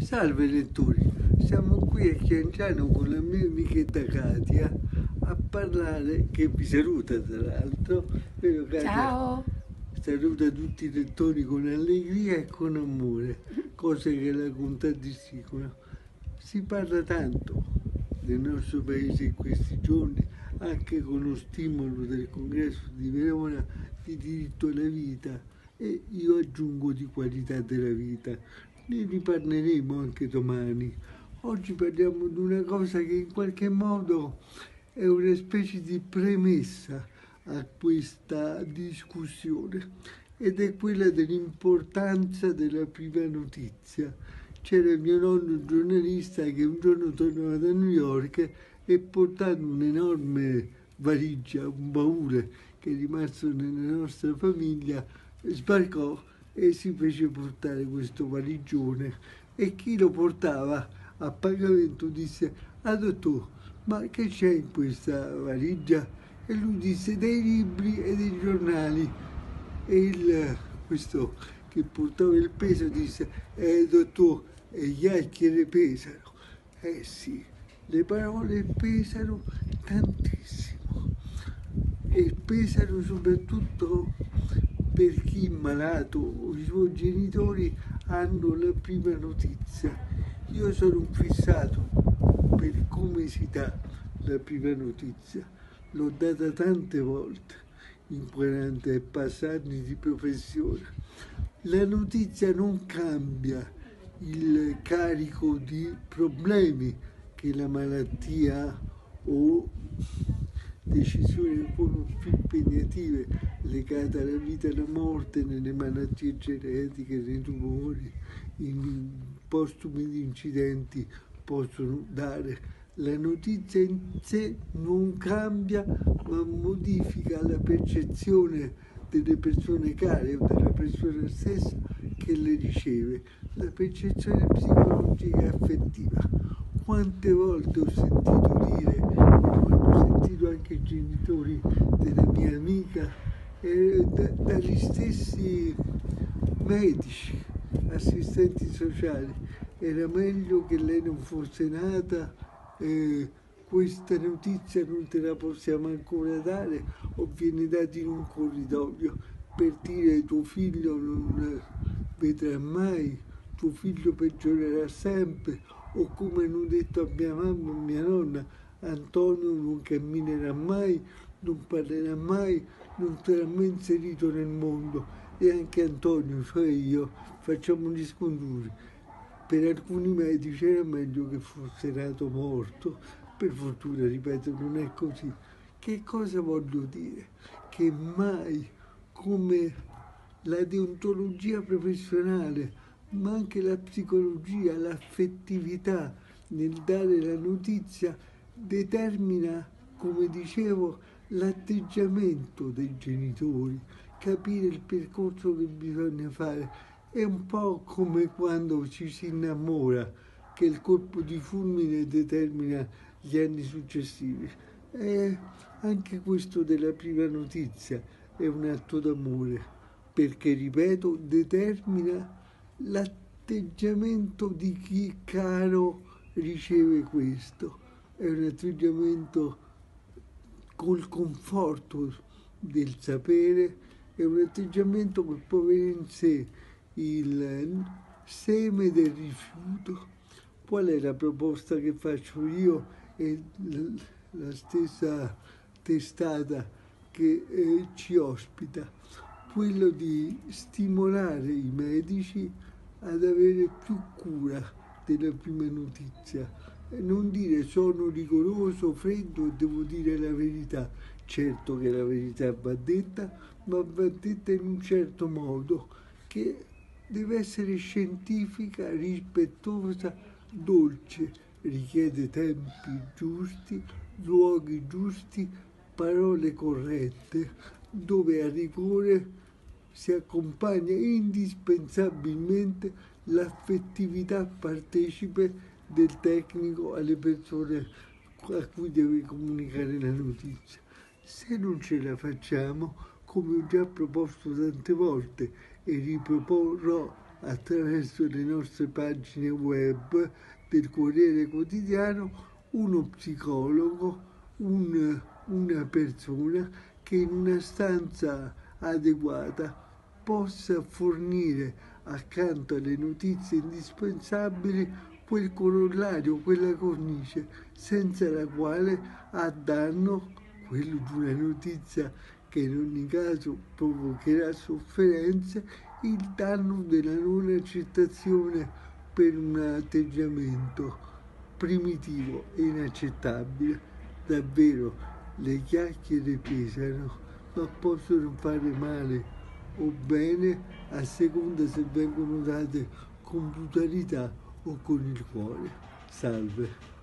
Salve lettori, siamo qui a Chianciano con la mia amichetta Katia a parlare, che vi saluta tra l'altro, vero Katia? Ciao! Saluta tutti i lettori con allegria e con amore, cose che la contraddistinguono. Si parla tanto nel nostro paese in questi giorni, anche con lo stimolo del congresso di Verona, di diritto alla vita e io aggiungo di qualità della vita. Ne riparleremo anche domani. Oggi parliamo di una cosa che in qualche modo è una specie di premessa a questa discussione ed è quella dell'importanza della prima notizia. C'era mio nonno giornalista che un giorno tornava da New York e portando un'enorme valigia, un baule che è rimasto nella nostra famiglia, sbarcò e si fece portare questo valigione e chi lo portava a pagamento disse: ah dottor, ma che c'è in questa valigia? E lui disse: dei libri e dei giornali. E questo che portava il peso disse: dottor, e gli chiacchiere pesano. Eh sì, le parole pesano tantissimo e pesano soprattutto per chi è malato o i suoi genitori hanno la prima notizia. Io sono un fissato per come si dà la prima notizia. L'ho data tante volte in 40 e passati di professione. La notizia non cambia il carico di problemi che la malattia o decisioni un po' più impegnative legate alla vita e alla morte, nelle malattie genetiche, nei tumori, in postumi di incidenti possono dare. La notizia in sé non cambia, ma modifica la percezione delle persone care o della persona stessa che le riceve, la percezione psicologica e affettiva. Quante volte ho sentito dire, e lo hanno sentito anche i genitori della mia amica, dagli stessi medici, assistenti sociali, era meglio che lei non fosse nata, questa notizia non te la possiamo ancora dare, o viene data in un corridoio per dire tuo figlio non vedrà mai, tuo figlio peggiorerà sempre, o come hanno detto a mia mamma e mia nonna: Antonio non camminerà mai, non parlerà mai, non sarà mai inserito nel mondo. E anche Antonio, cioè io, facciamo gli sconturi. Per alcuni medici era meglio che fosse nato morto. Per fortuna, ripeto, non è così. Che cosa voglio dire? Che mai come la deontologia professionale, ma anche la psicologia, l'affettività nel dare la notizia determina, come dicevo, l'atteggiamento dei genitori, capire il percorso che bisogna fare. È un po' come quando ci si innamora, che il colpo di fulmine determina gli anni successivi. E anche questo della prima notizia è un atto d'amore, perché, ripeto, determina l'atteggiamento di chi caro riceve questo. È un atteggiamento col conforto del sapere, è un atteggiamento che può avere in sé il seme del rifiuto. Qual è la proposta che faccio io e la stessa testata che ci ospita? Quello di stimolare i medici ad avere più cura della prima notizia e non dire sono rigoroso, freddo e devo dire la verità. Certo che la verità va detta, ma va detta in un certo modo, che deve essere scientifica, rispettosa, dolce, richiede tempi giusti, luoghi giusti, parole corrette, dove a rigore si accompagna indispensabilmente l'affettività partecipe del tecnico alle persone a cui deve comunicare la notizia. Se non ce la facciamo, come ho già proposto tante volte e riproporrò attraverso le nostre pagine web del Corriere Quotidiano uno psicologo, una persona che in una stanza adeguata possa fornire accanto alle notizie indispensabili quel corollario, quella cornice, senza la quale ha danno quello di una notizia che in ogni caso provocherà sofferenze, il danno della non accettazione per un atteggiamento primitivo e inaccettabile. Davvero, le chiacchiere pesano, ma possono fare male o bene a seconda se vengono date con brutalità o con il cuore. Salve.